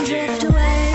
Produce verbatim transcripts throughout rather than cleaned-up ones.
and drift away.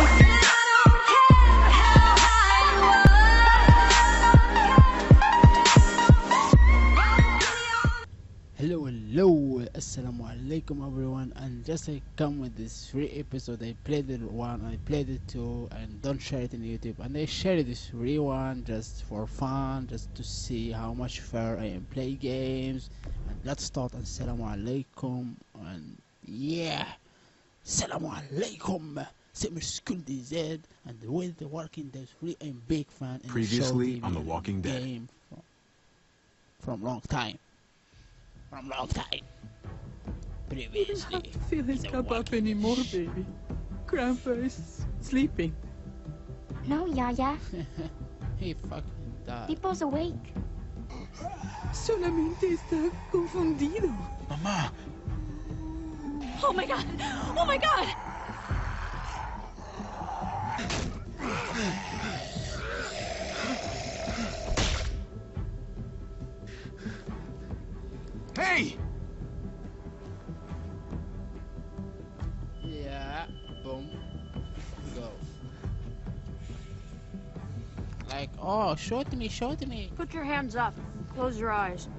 Hello, hello, assalamu alaikum everyone, and just I come with this free episode. I played it one, I played it two, and don't share it on YouTube. And I shared this free one just for fun, just to see how much fair I am play games. And let's start. Assalamu alaikum, and yeah, assalamu alaikum. Same school D Z, and with the working days free, I'm big fan. And Previously on The Walking Dead. Game from, from long time. From long time. Previously. I don't feel his cup up anymore, baby. Grandpa is sleeping. No, Yaya. He fucking died. Pipo's awake. Solamente está confundido. Mamá! Oh my god! Oh my god! Hey! Yeah, boom, go. Like, oh, shoot me, shoot me. Put your hands up. Close your eyes.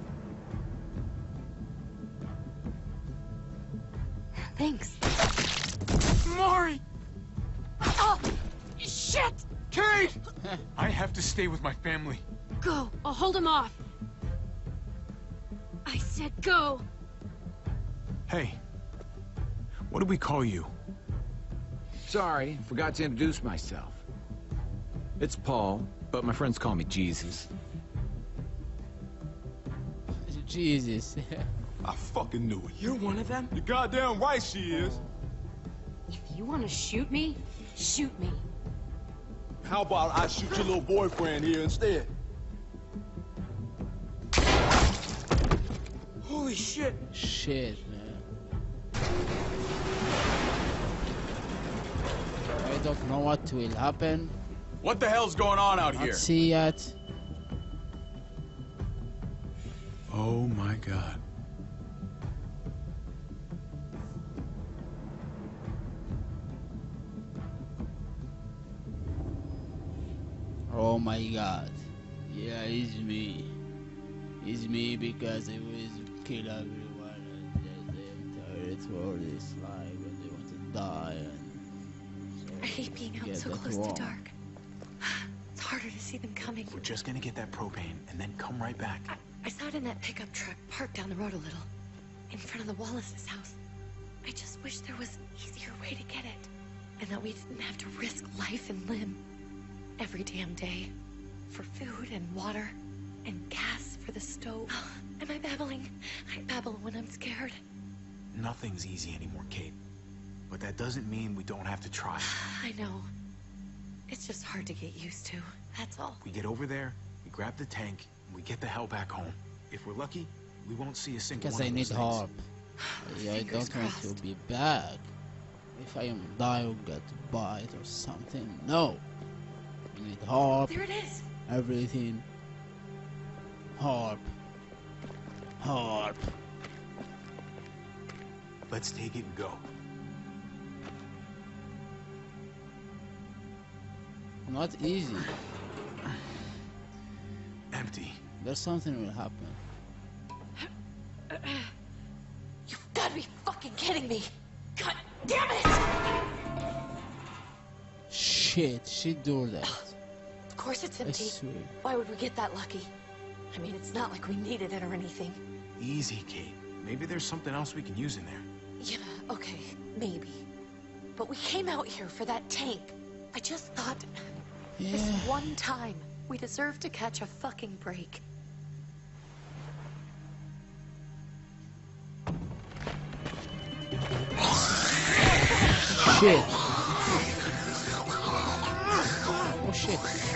Thanks. Maury! Oh! Shit! Kate! I have to stay with my family. Go. I'll hold him off. I said go. Hey, what do we call you? Sorry, forgot to introduce myself. It's Paul, but my friends call me Jesus. Jesus. I fucking knew it. You're one of them? You're goddamn right she is. If you want to shoot me, shoot me. How about I shoot your little boyfriend here instead? Holy shit. Shit, man. I don't know what will happen. What the hell's going on out Not here? see yet. Oh my god. Oh my god. Yeah, it's me. It's me because I always kill everyone and the entire world is life and they want to die. And so I hate being out get so that close wrong. to dark. It's harder to see them coming. We're just gonna get that propane and then come right back. I, I saw it in that pickup truck parked down the road a little, in front of the Wallace's house. I just wish there was an easier way to get it, and that we didn't have to risk life and limb every damn day for food and water and gas for the stove. Am I babbling? I babble when I'm scared. Nothing's easy anymore, Kate. But that doesn't mean we don't have to try. I know. It's just hard to get used to, that's all. We get over there, we grab the tank, and we get the hell back home. If we're lucky, we won't see a single Because one I of need those help. things. Yeah, I Fingers don't want crossed. to be back. If I am die or get bite or something. No. I need help. There it is! Everything. Help. Help. Let's take it and go. Not easy. Empty. There's something will happen. You've gotta be fucking kidding me! God damn it! Shit, she do that. Of course it's I empty. swear. Why would we get that lucky? I mean, it's not like we needed it or anything. Easy, Kate. Maybe there's something else we can use in there. Yeah, okay, maybe. But we came out here for that tank. I just thought, Yeah. this one time, we deserve to catch a fucking break. Shit. Oh shit.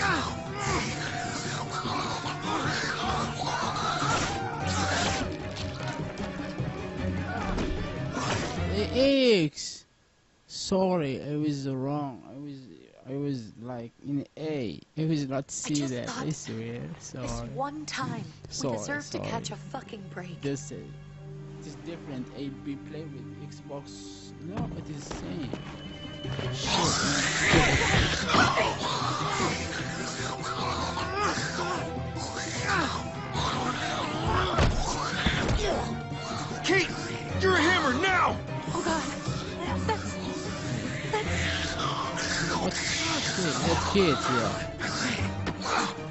The X. Sorry, I was wrong. I was I was like in A. I was not see just that. thought I swear. Sorry. This one time, Sorry, we deserve to sorry. catch a fucking break. This is it's different. A B play with Xbox. No, it is same. Kate, you're a hammer now! Oh God, that's that's. What shit? What kids here?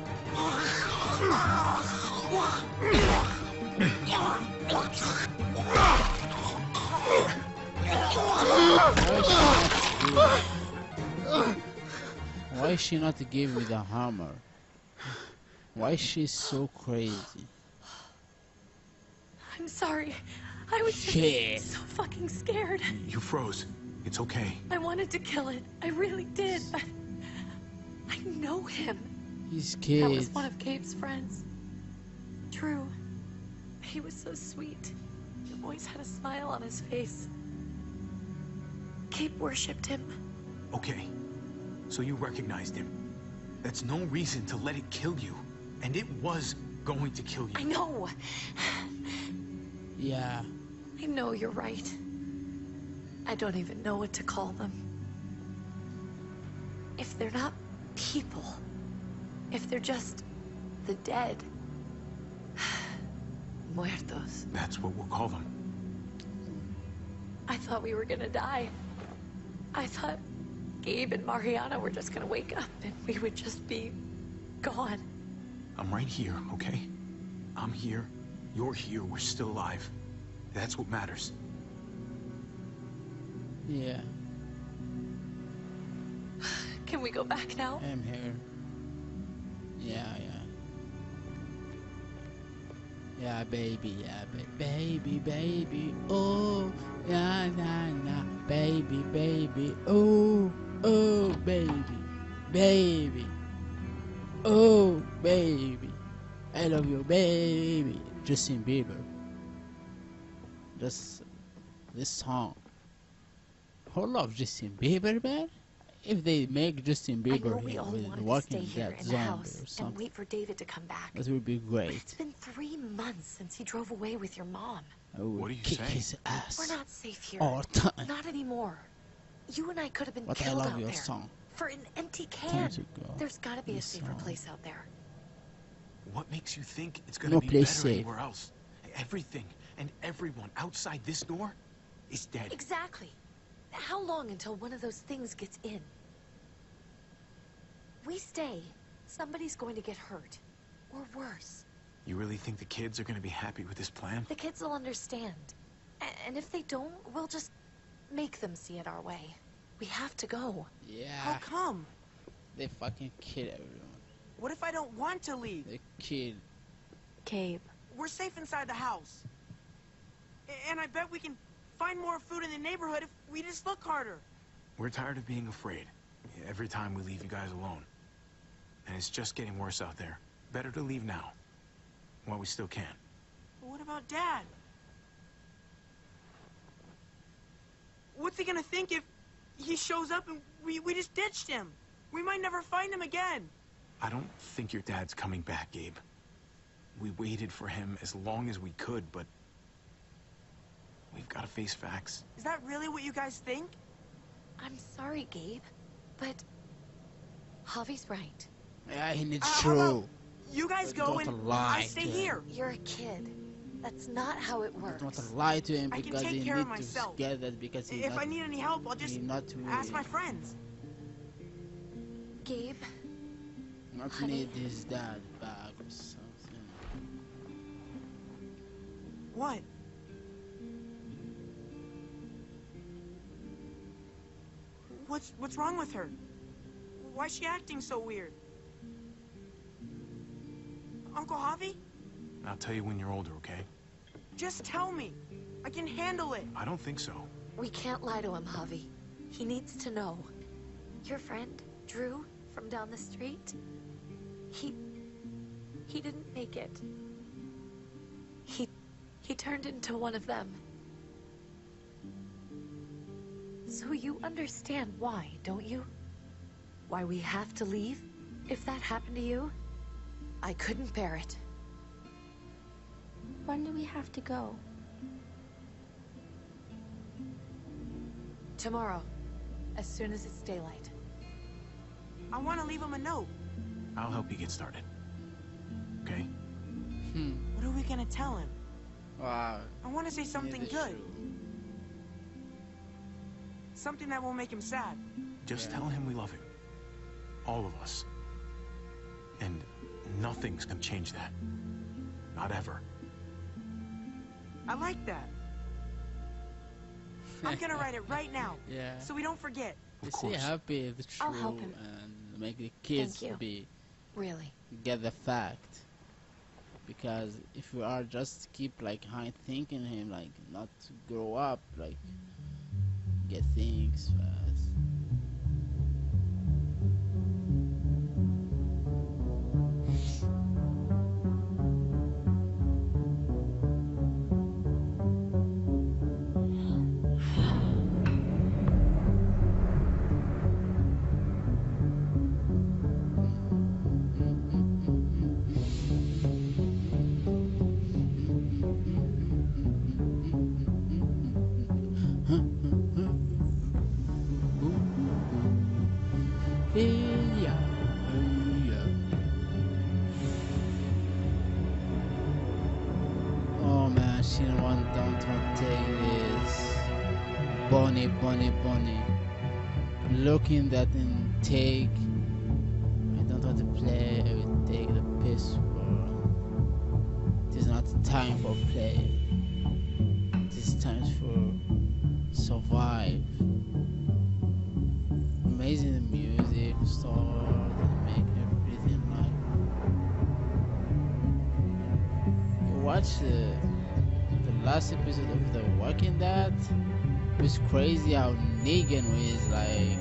Why is she not giving me the hammer? Why is she so crazy? I'm sorry. I was just Shit. so fucking scared. You froze. It's okay. I wanted to kill it. I really did, but I know him. These That was kids. one of Gabe's friends. Drew. He was so sweet. He always had a smile on his face. Gabe worshipped him. Okay. So you recognized him. That's no reason to let it kill you. And it was going to kill you. I know. Yeah. I know you're right. I don't even know what to call them. If they're not people, if they're just the dead, muertos. That's what we'll call them. I thought we were gonna die. I thought Gabe and Mariana were just gonna wake up and we would just be gone. I'm right here, okay? I'm here. You're here. We're still alive. That's what matters. Yeah. Can we go back now? I'm here. Yeah, yeah. Yeah, baby, yeah, ba baby, baby, oh, yeah, nah, nah, baby, baby, oh, oh, baby, baby, oh, baby, I love you, baby. Justin Bieber. This, this song. Who loves Justin Bieber, man? If they make Justin I Bieber know we here all with wanted to Walking stay here Dead in the zombie house or and something, wait for David to come back. that would be But great. it's been three months since he drove away with your mom. I would What are you kick saying? his ass We're not safe here. all the time. Not anymore. You and I could have been But I killed love out your there. song. For an empty Time can. to go. There's gotta be a This safer song. place out there. What makes you think it's gonna No be place better safe. anywhere else? Everything and everyone outside this door is dead. Exactly. How long until one of those things gets in? We stay, somebody's going to get hurt. Or worse. You really think the kids are gonna be happy with this plan? The kids will understand. A- and if they don't, we'll just make them see it our way. We have to go. Yeah, How come? they fucking kill everyone. What if I don't want to leave? They kill. Gabe. We're safe inside the house. A- And I bet we can find more food in the neighborhood if we just look harder. We're tired of being afraid. Every time we leave you guys alone. And it's just getting worse out there. Better to leave now. While we still can. But what about Dad? What's he gonna think if he shows up and we, we just ditched him? We might never find him again. I don't think your dad's coming back, Gabe. We waited for him as long as we could, but we've got to face facts. Is that really what you guys think? I'm sorry, Gabe. But Javi's right. Yeah, he needs Uh, how true. about you guys But go don't and lie I stay to him. here. You're a kid. That's not how it works. Don't want to lie to him I can because take he care of need to myself. get that because he If not, I need any help, I'll just he not ask really- my friends. Gabe, not Honey. need his dad back or something. What? What's what's wrong with her? Why is she acting so weird? Uncle Javi? I'll tell you when you're older, okay? Just tell me. I can handle it. I don't think so. we can't lie to him, Javi. He needs to know. Your friend, Drew, from down the street, he... he didn't make it. He... he turned into one of them. So you understand why, don't you? Why we have to leave? If that happened to you, I couldn't bear it. When do we have to go? Tomorrow. as soon as it's daylight. I want to leave him a note. I'll help you get started. Okay? Hmm. What are we gonna tell him? Wow. I want to say something Neither good. true. Something that won't make him sad. Just Yeah. tell him we love him. All of us. And nothing's gonna change that. Not ever. I like that. I'm gonna write it right now, Yeah. so we don't forget. You Of see, course. happy is true I'll help him. and make the kids Thank you. be Really. get the fact. Because if we are just keep like high thinking him like not to grow up, like get things fast. Yeah, yeah. Oh man, she don't want, don't want to take this. Bonnie, Bonnie, Bonnie. Looking that intake. I don't want to play. I will take the piss. It is not time for play. It is time for survive. Amazing the music, start and make everything like. You watch the the last episode of The Walking Dead. It was crazy how Negan was like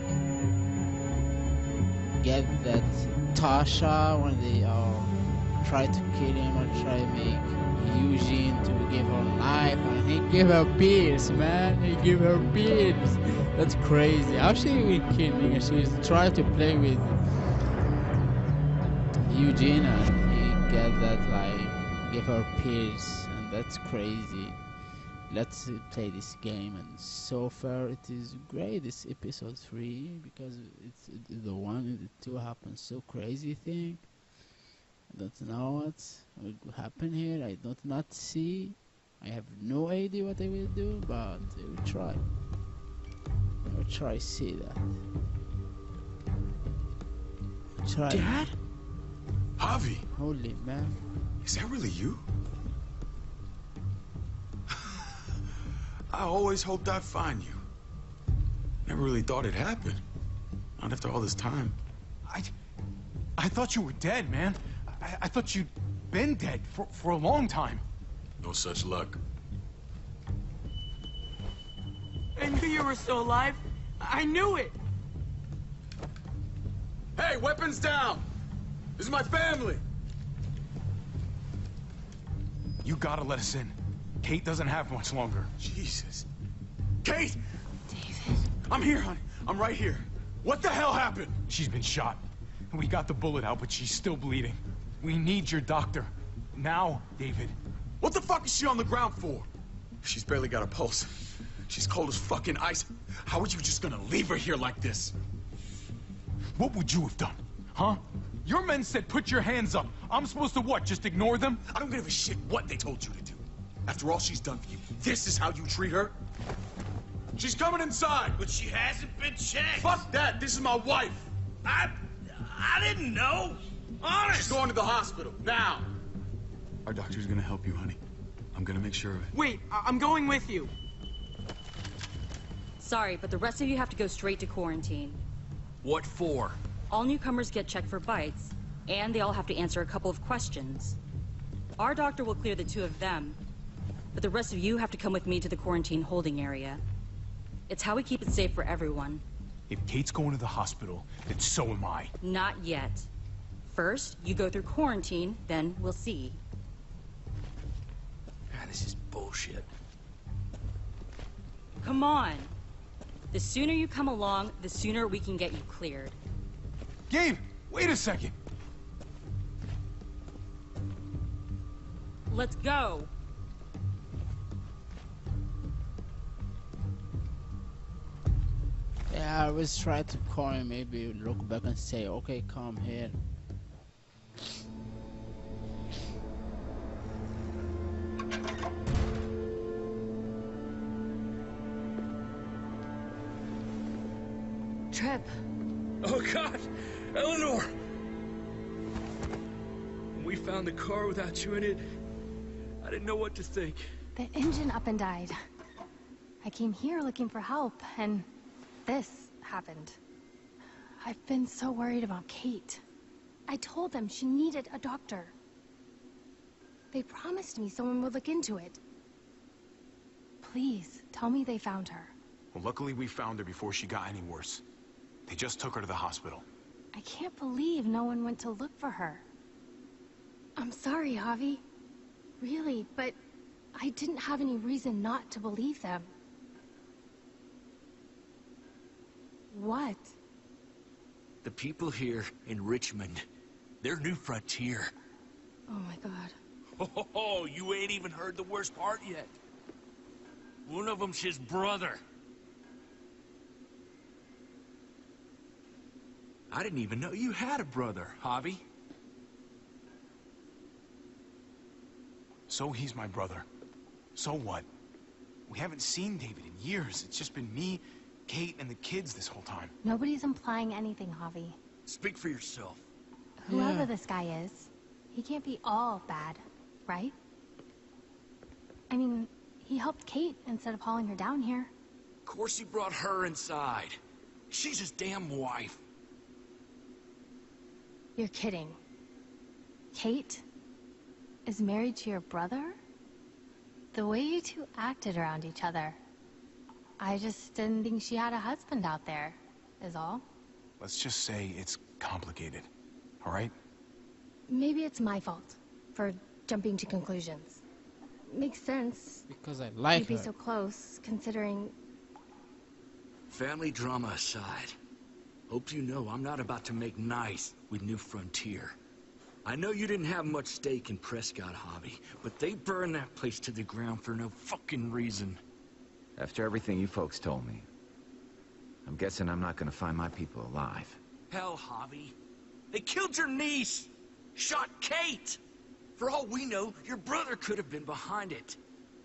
get that Tasha when they uh, try to kill him or try to make Eugene to give her a knife, and he gave her pills, man. He gave her pills. That's crazy. How she will kill me? She was trying to play with Eugene, and he get that like give her pills, and that's crazy. Let's uh, play this game, and so far it is great. This episode three because it's it, the one and the two happen so crazy thing. I don't know what will happen here. I don't not see. I have no idea what I will do, but I will try. I will try see that. Try. Dad? Javi, Holy man. is that really you? I always hoped I'd find you. Never really thought it'd happen. Not after all this time. I... I thought you were dead, man. I, I thought you'd been dead for, for a long time. No such luck. I knew you were still alive. I knew it. Hey, weapons down! This is my family! You gotta let us in. Kate doesn't have much longer. Jesus. Kate! David. I'm here, honey. I'm right here. What the hell happened? She's been shot. And we got the bullet out, but she's still bleeding. We need your doctor. Now, David. What the fuck is she on the ground for? She's barely got a pulse. She's cold as fucking ice. How are you just gonna leave her here like this? What would you have done? Huh? Your men said put your hands up. I'm supposed to what, just ignore them? I don't give a shit what they told you to do. After all she's done for you, this is how you treat her? She's coming inside! But she hasn't been checked. Fuck that! This is my wife! I... I didn't know. Honest. She's going to the hospital, now! Our doctor's gonna help you, honey. I'm gonna make sure of it. Wait, I I'm going with you. Sorry, but the rest of you have to go straight to quarantine. What for? All newcomers get checked for bites, and they all have to answer a couple of questions. Our doctor will clear the two of them, but the rest of you have to come with me to the quarantine holding area. It's how we keep it safe for everyone. If Kate's going to the hospital, then so am I. Not yet. First, you go through quarantine, then we'll see. God, this is bullshit. Come on. The sooner you come along, the sooner we can get you cleared. Gabe, wait a second. Let's go. Yeah, I was trying to call him, maybe look back and say, okay, come here. Trip. Oh, God! Eleanor! When we found the car without you in it, I didn't know what to think. The engine up and died. I came here looking for help, and this happened. I've been so worried about Kate. I told them she needed a doctor. They promised me someone would look into it. Please, tell me they found her. Well, luckily we found her before she got any worse. They just took her to the hospital. I can't believe no one went to look for her. I'm sorry, Javi. Really, but I didn't have any reason not to believe them. What? The people here in Richmond, their new frontier. Oh my god. Oh, oh, you ain't even heard the worst part yet. One of them's his brother. I didn't even know you had a brother, Javi. So he's my brother. So what? We haven't seen David in years. It's just been me, Kate, and the kids this whole time. Nobody's implying anything, Javi. Speak for yourself. Whoever Yeah. this guy is, he can't be all bad, right? I mean, he helped Kate instead of hauling her down here. Of course he brought her inside. She's his damn wife. You're kidding. Kate is married to your brother? The way you two acted around each other. I just didn't think she had a husband out there, is all. Let's just say it's complicated, all right? Maybe it's my fault for jumping to conclusions. Makes sense. Because I like You'd be her. so close, considering... Family drama aside, hope you know I'm not about to make nice with New Frontier. I know you didn't have much stake in Prescott, Javi, but they burned that place to the ground for no fucking reason. After everything you folks told me, I'm guessing I'm not gonna find my people alive. Hell, Javi. They killed your niece! Shot Kate! For all we know, your brother could have been behind it.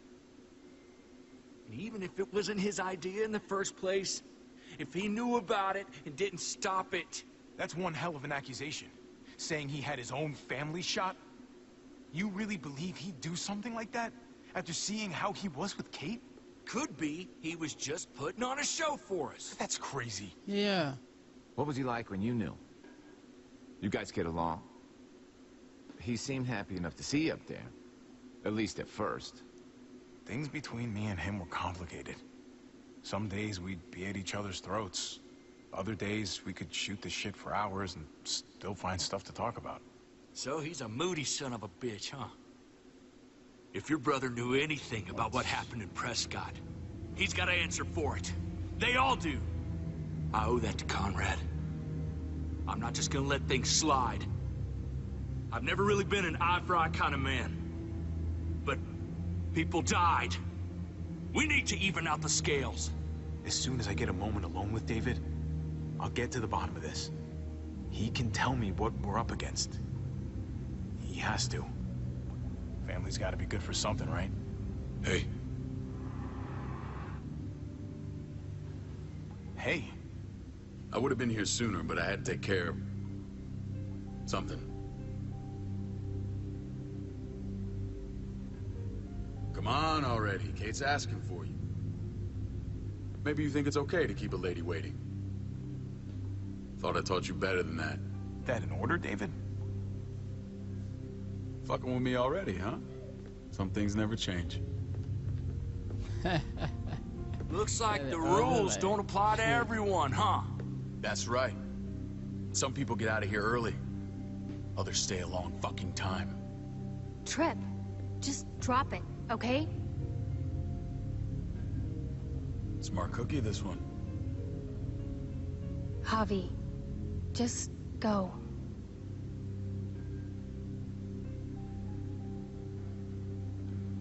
And even if it wasn't his idea in the first place, if he knew about it and didn't stop it... That's one hell of an accusation. Saying he had his own family shot? You really believe he'd do something like that? After seeing how he was with Kate? Could be he was just putting on a show for us. That's crazy. Yeah. What was he like when you knew? You guys get along? He seemed happy enough to see you up there. At least at first. Things between me and him were complicated. Some days we'd be at each other's throats. Other days we could shoot the shit for hours and still find stuff to talk about. So he's a moody son of a bitch, huh? If your brother knew anything about what happened in Prescott, he's got to answer for it. They all do. I owe that to Conrad. I'm not just gonna let things slide. I've never really been an eye-for-eye kind of man. But people died. We need to even out the scales. As soon as I get a moment alone with David, I'll get to the bottom of this. He can tell me what we're up against. He has to. Family's gotta be good for something, right? Hey. Hey. I would have been here sooner, but I had to take care of something. Come on already. Kate's asking for you. Maybe you think it's okay to keep a lady waiting. Thought I taught you better than that. That in order, David? Fucking with me already, huh? Some things never change. Looks like Yeah, the I rules like- don't apply to everyone, huh? That's right. Some people get out of here early. Others stay a long fucking time. Trip, just drop it, okay? Smart cookie, this one. Javi, just go.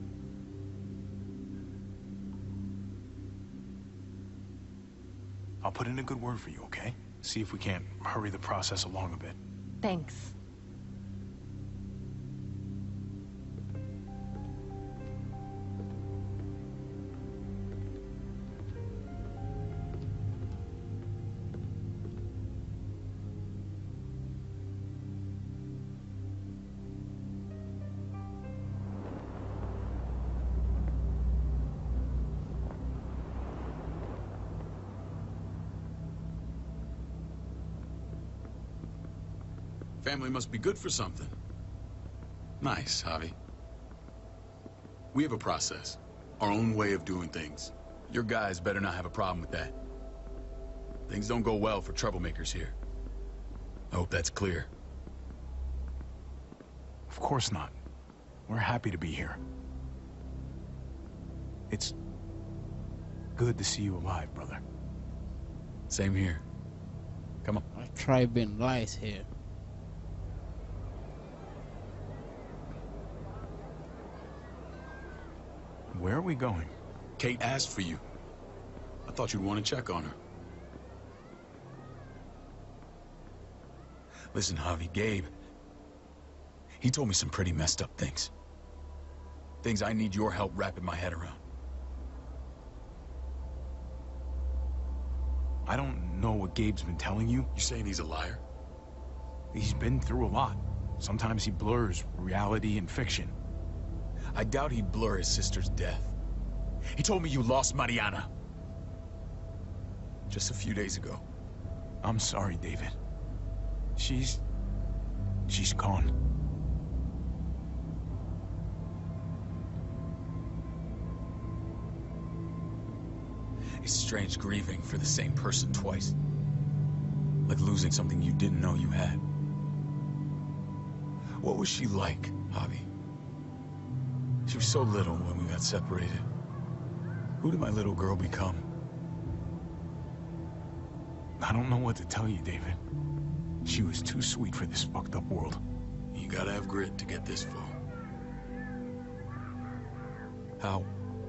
I'll put in a good word for you, okay? See if we can't hurry the process along a bit. Thanks. Family must be good for something. Nice, Javi. We have a process. Our own way of doing things. Your guys better not have a problem with that. Things don't go well for troublemakers here. I hope that's clear. Of course not. We're happy to be here. It's good to see you alive, brother. Same here. Come on. My tribe been lies here. Where are we going? Kate asked for you. I thought you'd want to check on her. Listen, Javi, Gabe, he told me some pretty messed up things. Things I need your help wrapping my head around. I don't know what Gabe's been telling you. You saying he's a liar? He's been through a lot. Sometimes he blurs reality and fiction. I doubt he'd blur his sister's death. He told me you lost Mariana. Just a few days ago. I'm sorry, David. She's... she's gone. It's strange grieving for the same person twice. Like losing something you didn't know you had. What was she like, Javi? She was so little when we got separated. Who did my little girl become? I don't know what to tell you, David. She was too sweet for this fucked up world. You gotta have grit to get this far. How?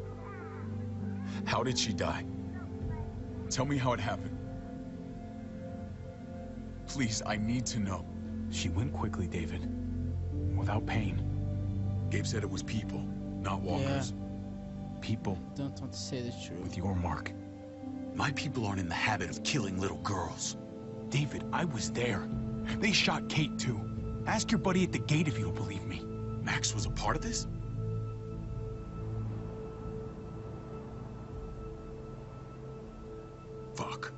How did she die? Tell me how it happened. Please, I need to know. She went quickly, David. Without pain. Gabe said it was people, not walkers. Yeah. People. Don't want to say the truth. With your mark. My people aren't in the habit of killing little girls. David, I was there. They shot Kate too. Ask your buddy at the gate if you don't believe me. Max was a part of this? Fuck.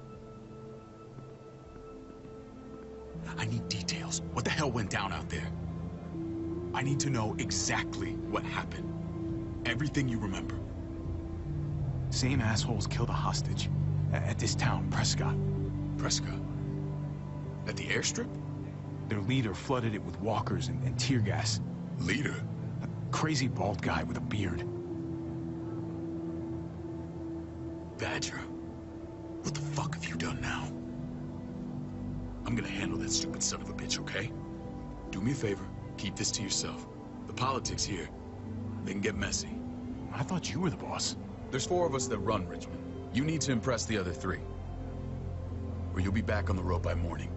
I need details. What the hell went down out there? I need to know exactly what happened. Everything you remember. Same assholes killed a hostage. At this town, Prescott. Prescott? At the airstrip? Their leader flooded it with walkers and, and tear gas. Leader? A crazy bald guy with a beard. Badger, what the fuck have you done now? I'm gonna handle that stupid son of a bitch, okay? Do me a favor. Keep this to yourself. The politics here, they can get messy. I thought you were the boss. There's four of us that run Richmond. You need to impress the other three. Or you'll be back on the road by morning.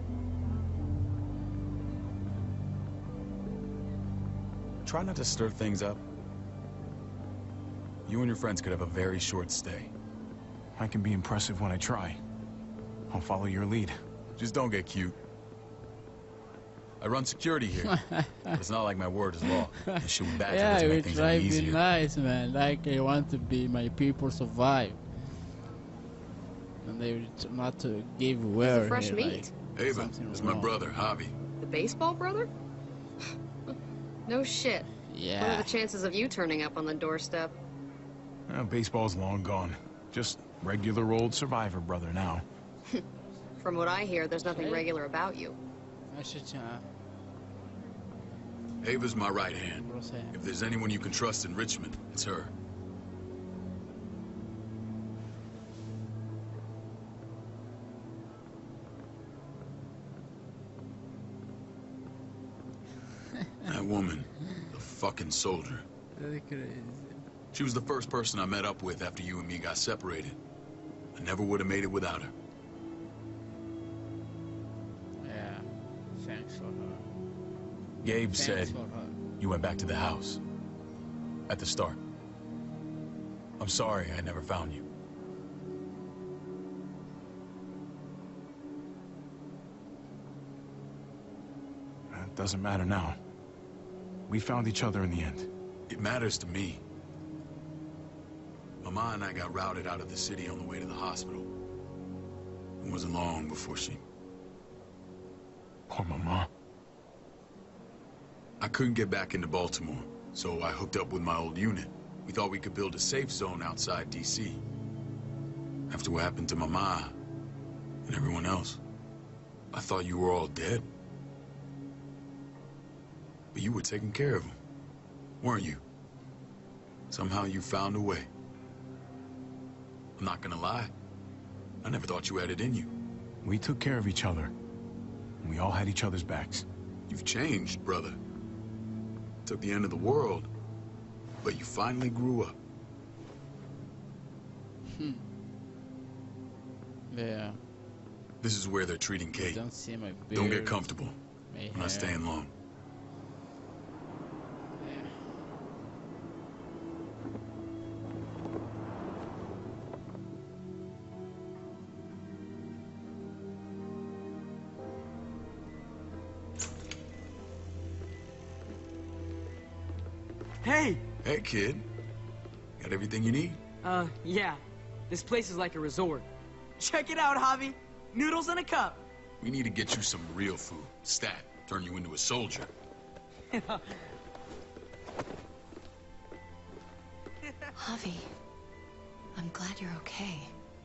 Try not to stir things up. You and your friends could have a very short stay. I can be impressive when I try. I'll follow your lead. Just don't get cute. I run security here. But it's not like my word is law. And shooting badger Yeah, doesn't we make things try any to be easier. nice, man. Like I want to be my people survive. And they not to give where fresh here, meat. like, Ava, something this is my wrong. brother, Javi. The baseball brother? No shit. What are Yeah. the chances of you turning up on the doorstep? Uh, baseball's long gone. Just regular old survivor brother now. From what I hear, there's nothing regular about you. I should, uh, Ava's my right hand. bro, say- If there's anyone you can trust in Richmond, it's her. That woman, the fucking soldier. That's crazy. She was the first person I met up with after you and me got separated. I never would have made it without her. Thanks for her. Gabe Thanks said for her. you went back to the house. At the start. I'm sorry I never found you. It doesn't matter now. We found each other in the end. It matters to me. Mama and I got routed out of the city on the way to the hospital. It wasn't long before she... Poor Mama. I couldn't get back into Baltimore, so I hooked up with my old unit. We thought we could build a safe zone outside D C. After what happened to Mama and everyone else, I thought you were all dead. But you were taking care of them, weren't you? Somehow you found a way. I'm not gonna lie. I never thought you had it in you. We took care of each other. And we all had each other's backs. You've changed, brother. Took the end of the world, but you finally grew up. Hmm. Yeah. This is where they're treating Kate. Don't see my beard. Don't get comfortable. My I'm hair. not staying long. Hey! Hey, kid. Got everything you need? Uh, yeah. This place is like a resort. Check it out, Javi. Noodles in a cup. We need to get you some real food. Stat. Turn you into a soldier. Javi, I'm glad you're okay.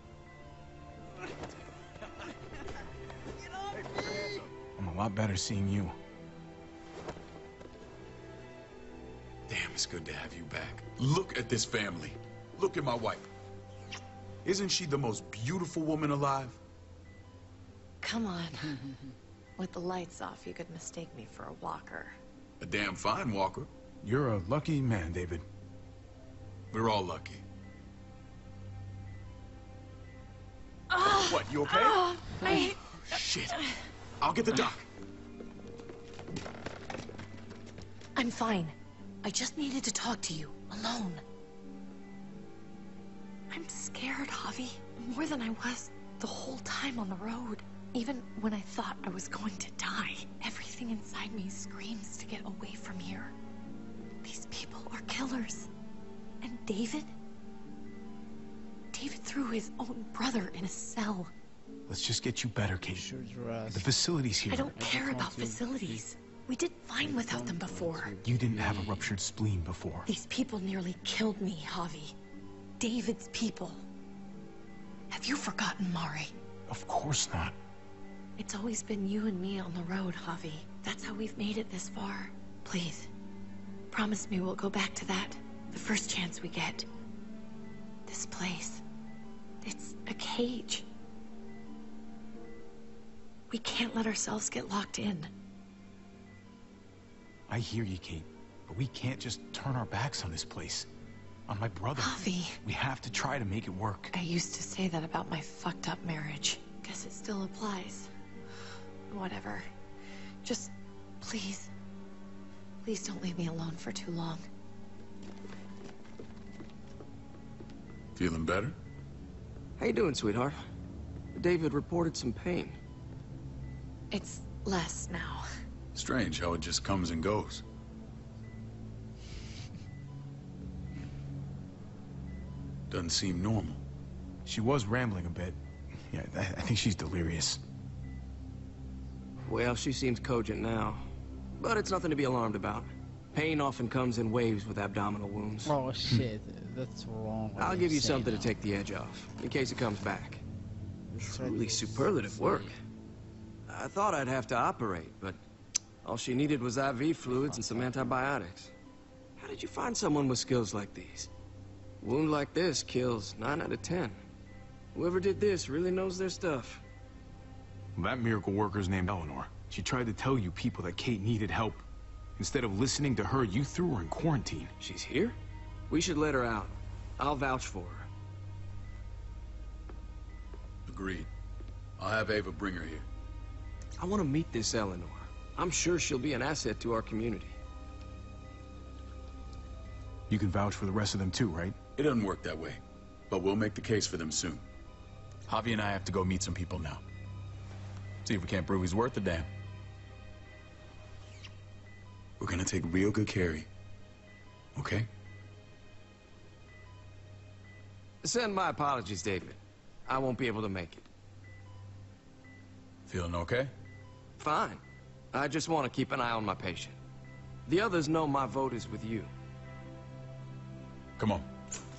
I'm a lot better seeing you. Damn, it's good to have you back. Look at this family. Look at my wife. Isn't she the most beautiful woman alive? Come on. With the lights off, you could mistake me for a walker. A damn fine walker. You're a lucky man, David. We're all lucky. Oh, What, you okay? Oh, I... Shit. I'll get the doc. I'm fine. I just needed to talk to you, alone. I'm scared, Javi. More than I was the whole time on the road. Even when I thought I was going to die, everything inside me screams to get away from here. These people are killers. And David? David threw his own brother in a cell. Let's just get you better, Kate. Sure, Russ. The facility's here. I don't I care just about want to- facilities. We did fine without them before. You didn't have a ruptured spleen before. These people nearly killed me, Javi. David's people. Have you forgotten, Mari? Of course not. It's always been you and me on the road, Javi. That's how we've made it this far. Please, promise me we'll go back to that the first chance we get. This place, it's a cage. We can't let ourselves get locked in. I hear you, Kate, but we can't just turn our backs on this place. On my brother. Javi. We have to try to make it work. I used to say that about my fucked up marriage. Guess it still applies. Whatever. Just, please. Please don't leave me alone for too long. Feeling better? How you doing, sweetheart? David reported some pain. It's less now. Strange how it just comes and goes. Doesn't seem normal. She was rambling a bit. Yeah, I, I think she's delirious. Well, she seems cogent now. But it's nothing to be alarmed about. Pain often comes in waves with abdominal wounds. Oh shit, that's wrong. what I'll you give you say something now. to take the edge off, in case it comes back. That's what Truly you superlative say. work. I thought I'd have to operate, but all she needed was I V fluids and some antibiotics. How did you find someone with skills like these? A wound like this kills nine out of ten. Whoever did this really knows their stuff. Well, that miracle worker's named Eleanor. She tried to tell you people that Kate needed help. Instead of listening to her, you threw her in quarantine. She's here? We should let her out. I'll vouch for her. Agreed. I'll have Ava bring her here. I want to meet this Eleanor. I'm sure she'll be an asset to our community. You can vouch for the rest of them too, right? It doesn't work that way, but we'll make the case for them soon. Javi and I have to go meet some people now. See if we can't prove he's worth a damn. We're gonna take real good care of you, okay? Send my apologies, David. I won't be able to make it. Feeling okay? Fine. I just want to keep an eye on my patient. The others know my vote is with you. Come on.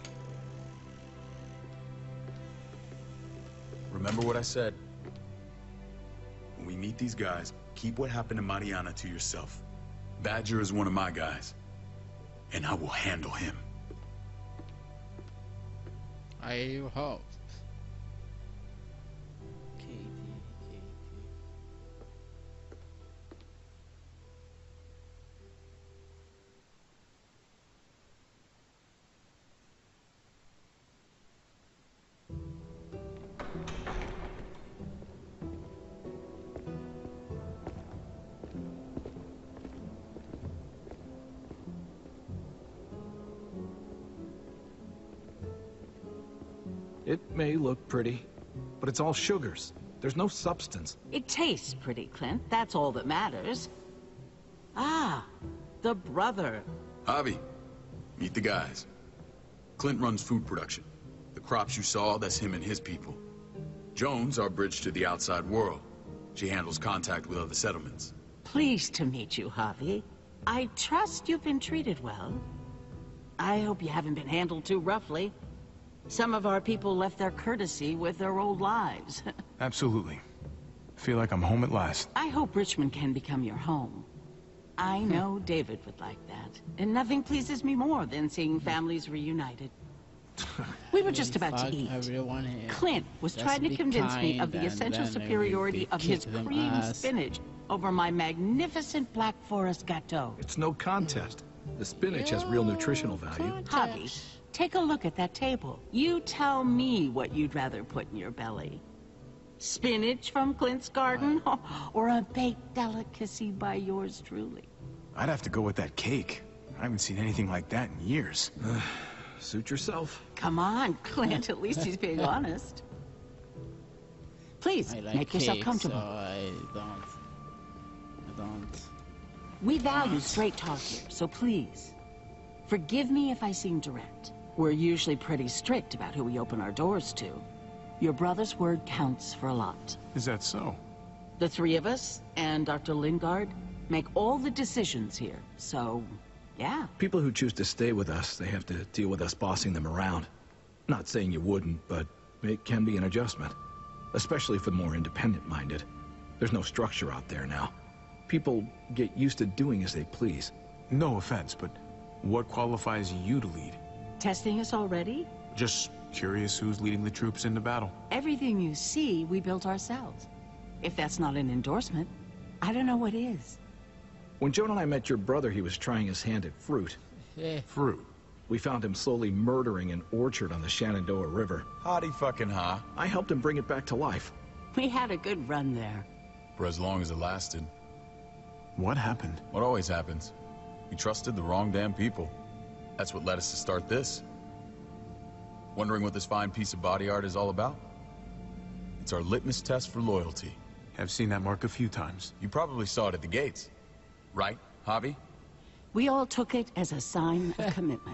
Remember what I said. When we meet these guys, keep what happened to Mariana to yourself. Badger is one of my guys, and I will handle him. I hope. It may look pretty, but it's all sugars. There's no substance. It tastes pretty, Clint. That's all that matters. Ah, the brother. Javi, meet the guys. Clint runs food production. The crops you saw, that's him and his people. Jones, our bridge to the outside world. She handles contact with other settlements. Pleased to meet you, Javi. I trust you've been treated well. I hope you haven't been handled too roughly. Some of our people left their courtesy with their old lives. Absolutely. Feel like I'm home at last. I hope Richmond can become your home. I know David would like that. And nothing pleases me more than seeing families reunited. We were just about to eat. Clint was Just trying to be convince me of kind the and essential then superiority maybe of his kick them cream ass. spinach over my magnificent Black Forest gâteau. It's no contest. The spinach has real nutritional value. Javi, take a look at that table. You tell me what you'd rather put in your belly. Spinach from Clint's garden, or a baked delicacy by yours truly? I'd have to go with that cake. I haven't seen anything like that in years. Suit yourself. Come on, Clint. At least he's being honest. Please, I like make yourself cake, comfortable. So I don't. I don't. We value straight talk here, so please, forgive me if I seem direct. We're usually pretty strict about who we open our doors to. Your brother's word counts for a lot. Is that so? The three of us and Doctor Lingard make all the decisions here, so, yeah. People who choose to stay with us, they have to deal with us bossing them around. Not saying you wouldn't, but it can be an adjustment. Especially for the more independent-minded. There's no structure out there now. People get used to doing as they please. No offense, but what qualifies you to lead? Testing us already? Just curious who's leading the troops into battle. Everything you see, we built ourselves. If that's not an endorsement, I don't know what is. When Joan and I met your brother, he was trying his hand at fruit. Yeah. Fruit? We found him slowly murdering an orchard on the Shenandoah River. Howdy fucking ha. I helped him bring it back to life. We had a good run there. For as long as it lasted. What happened? What always happens. We trusted the wrong damn people. That's what led us to start this. Wondering what this fine piece of body art is all about? It's our litmus test for loyalty. I've seen that mark a few times. You probably saw it at the gates. Right, Javi? We all took it as a sign of commitment.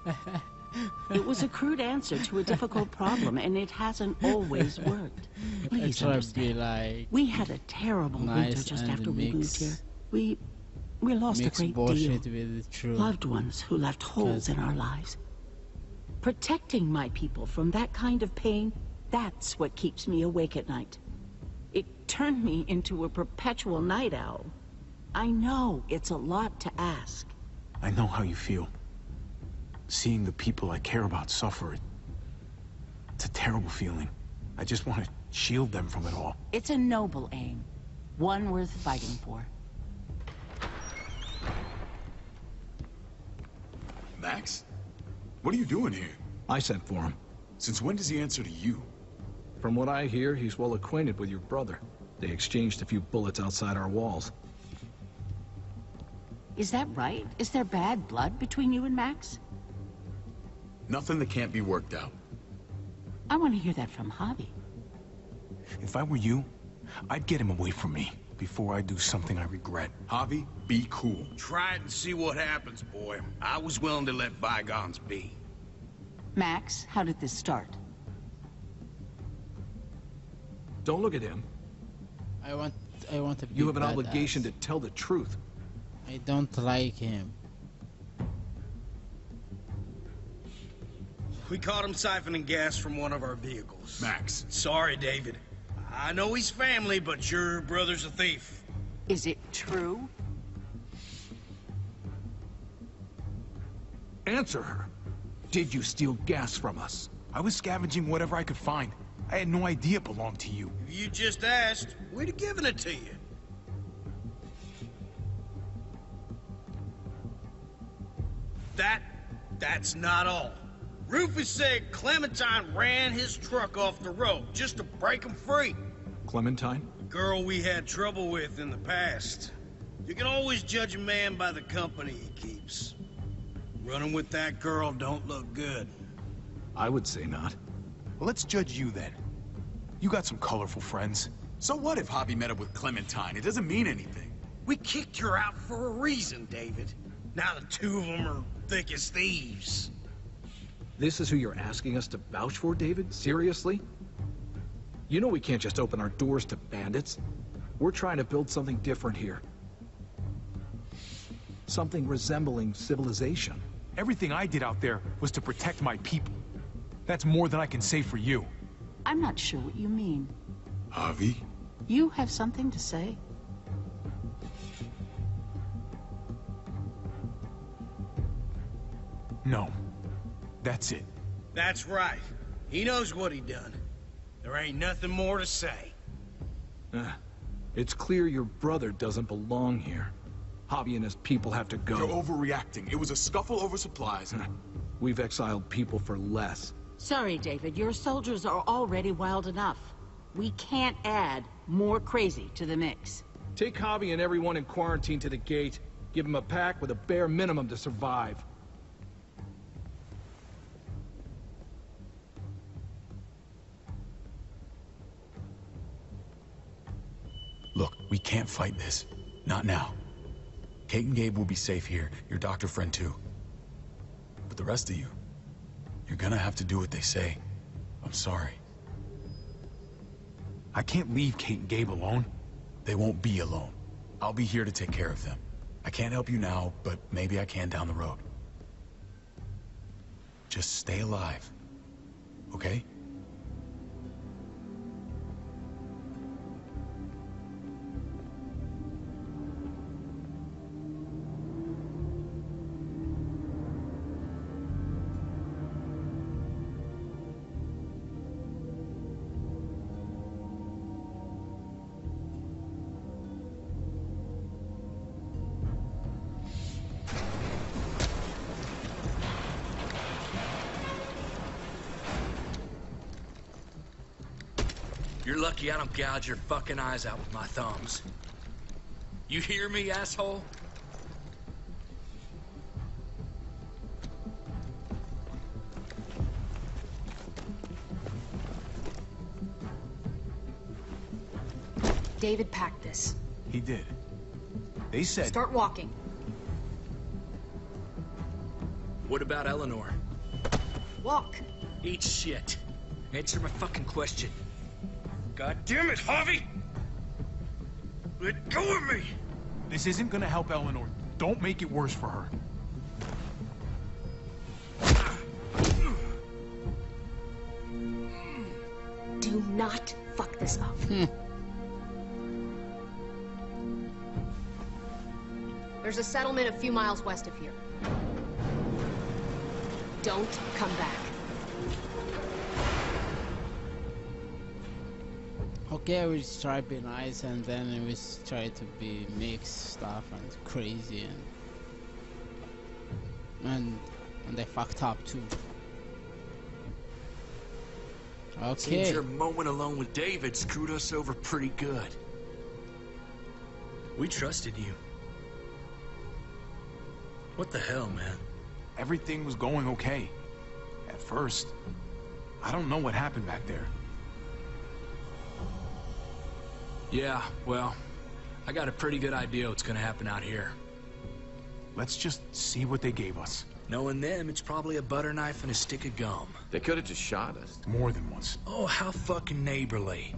It was a crude answer to a difficult problem, and it hasn't always worked. Please understand. Like we had a terrible nice winter just and after we moved mix, here. We we lost a mix great bullshit deal. with the truth. Loved ones who left holes in our lives. Protecting my people from that kind of pain, that's what keeps me awake at night. It turned me into a perpetual night owl. I know it's a lot to ask. I know how you feel. Seeing the people I care about suffer, it's a terrible feeling. I just want to shield them from it all. It's a noble aim, one worth fighting for. Max? What are you doing here? I sent for him. Since when does he answer to you? From what I hear, he's well acquainted with your brother. They exchanged a few bullets outside our walls. Is that right? Is there bad blood between you and Max? Nothing that can't be worked out. I want to hear that from Javi. If I were you, I'd get him away from me before I do something I regret. Javi, be cool. Try it and see what happens, boy. I was willing to let bygones be. Max, how did this start? Don't look at him. I want I want to be You have an badass. obligation to tell the truth. I don't like him. We caught him siphoning gas from one of our vehicles. Max. Sorry, David. I know he's family, but your brother's a thief. Is it true? Answer her. Did you steal gas from us? I was scavenging whatever I could find. I had no idea it belonged to you. If you just asked, we'd have given it to you. That, that's not all. Rufus said Clementine ran his truck off the road just to break him free. Clementine? The girl we had trouble with in the past. You can always judge a man by the company he keeps. Running with that girl don't look good. I would say not. Well, let's judge you then. You got some colorful friends. So what if Javi met up with Clementine? It doesn't mean anything. We kicked her out for a reason, David. Now the two of them are thick as thieves. This is who you're asking us to vouch for, David? Seriously? You know we can't just open our doors to bandits. We're trying to build something different here. Something resembling civilization. Everything I did out there was to protect my people. That's more than I can say for you. I'm not sure what you mean. Javi? You have something to say? No. That's it. That's right. He knows what he done. There ain't nothing more to say. Uh, it's clear your brother doesn't belong here. Javi and his people have to go. You're overreacting. It was a scuffle over supplies. We've exiled people for less. Sorry, David. Your soldiers are already wild enough. We can't add more crazy to the mix. Take Javi and everyone in quarantine to the gate. Give them a pack with a bare minimum to survive. Look, we can't fight this. Not now. Kate and Gabe will be safe here. Your doctor friend too. But the rest of you, you're gonna have to do what they say. I'm sorry. I can't leave Kate and Gabe alone. They won't be alone. I'll be here to take care of them. I can't help you now, but maybe I can down the road. Just stay alive, okay? You're lucky I don't gouge your fucking eyes out with my thumbs. You hear me, asshole? David packed this. He did. They said... Start walking. What about Eleanor? Walk. Eat shit. Answer my fucking question. God damn it, Javi! Let go of me! This isn't gonna help Eleanor. Don't make it worse for her. Do not fuck this up. There's a settlement a few miles west of here. Don't come back. Okay, we try to be nice, and then we try to be mix stuff and crazy, and and and they fucked up too. Okay. Seems your moment alone with David screwed us over pretty good. We trusted you. What the hell, man? Everything was going okay. At first. I don't know what happened back there. Yeah, well, I got a pretty good idea what's gonna happen out here. Let's just see what they gave us. Knowing them, it's probably a butter knife and a stick of gum. They could have just shot us. More than once. Oh, how fucking neighborly.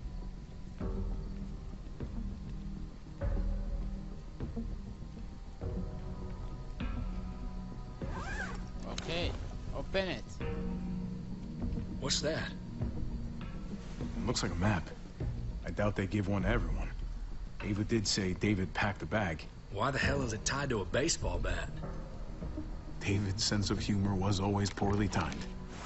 Okay, open it. What's that? It looks like a map. I doubt they give one to everyone. Ava did say David packed a bag. Why the hell is it tied to a baseball bat? David's sense of humor was always poorly timed.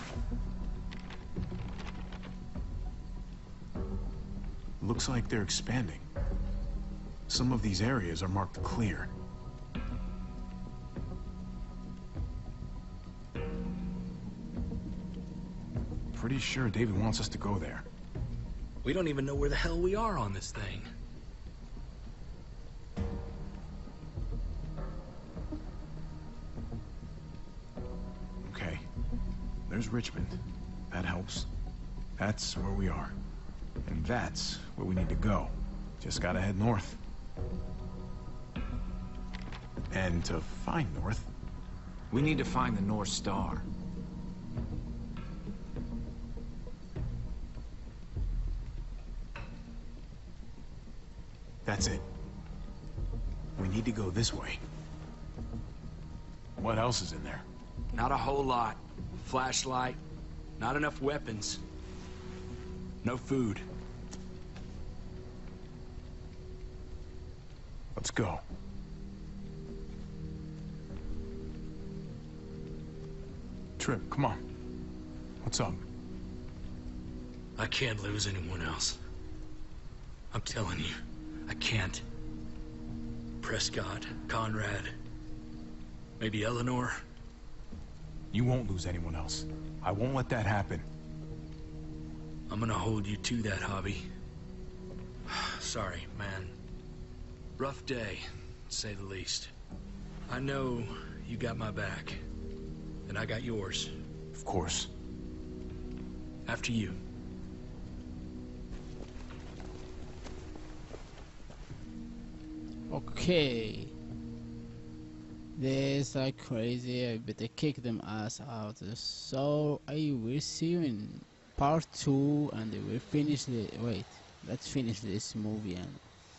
Looks like they're expanding. Some of these areas are marked clear. Pretty sure David wants us to go there. We don't even know where the hell we are on this thing. Okay. There's Richmond. That helps. That's where we are. And that's where we need to go. Just gotta head north. And to find north... We need to find the North Star. That's it. We need to go this way. What else is in there? Not a whole lot. Flashlight, not enough weapons. No food. Let's go. Trip, come on. What's up? I can't lose anyone else. I'm telling you, I can't. Prescott, Conrad, maybe Eleanor. You won't lose anyone else. I won't let that happen. I'm gonna hold you to that, Javi. Sorry, man. Rough day, to say the least. I know you got my back, and I got yours. Of course. After you. Okay. This are crazy. I better kick them ass out. So I will see you in part two, and we'll finish the wait. Let's finish this movie and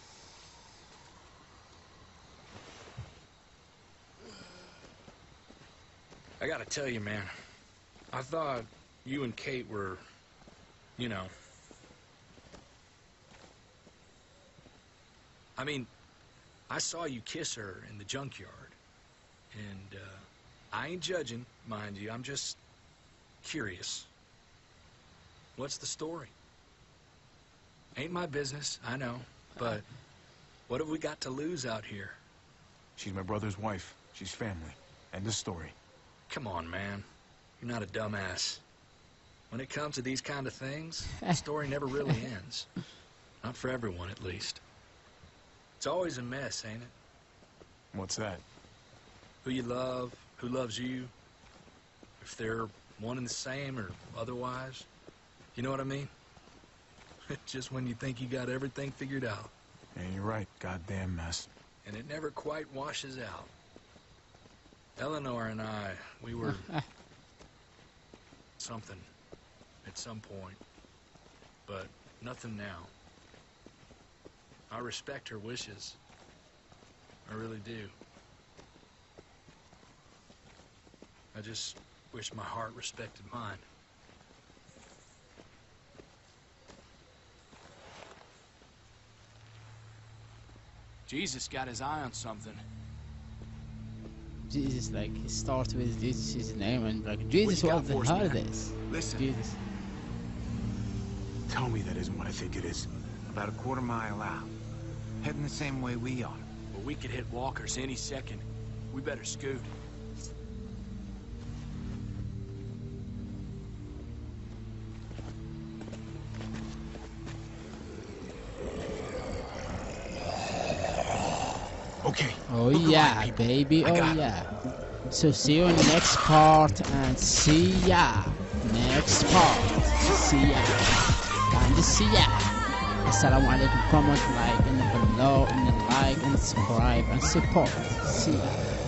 I gotta tell you, man. I thought you and Kate were, you know. I mean, I saw you kiss her in the junkyard. And, uh, I ain't judging, mind you. I'm just curious. What's the story? Ain't my business, I know. But what have we got to lose out here? She's my brother's wife. She's family. End of story. Come on, man. You're not a dumbass. When it comes to these kind of things, the story never really ends. Not for everyone, at least. It's always a mess, ain't it? What's that? Who you love, who loves you, if they're one and the same or otherwise. You know what I mean? Just when you think you got everything figured out. Yeah, you're right. Goddamn mess. And it never quite washes out. Eleanor and I, we were something at some point, but nothing now. I respect her wishes. I really do. I just wish my heart respected mine. Jesus got his eye on something. Jesus, like, he starts with this his name and like, Jesus, what the hell is this? Listen. Jesus. Tell me that isn't what I think it is. About a quarter mile out. Heading the same way we are. Well, we could hit walkers any second. We better scoot. Okay. Oh yeah, baby. Oh yeah. So see you in the next part, and see ya next part. See ya. And see ya. Assalamu alaikum. Comment, like, and below, and like, and subscribe, and support. See ya.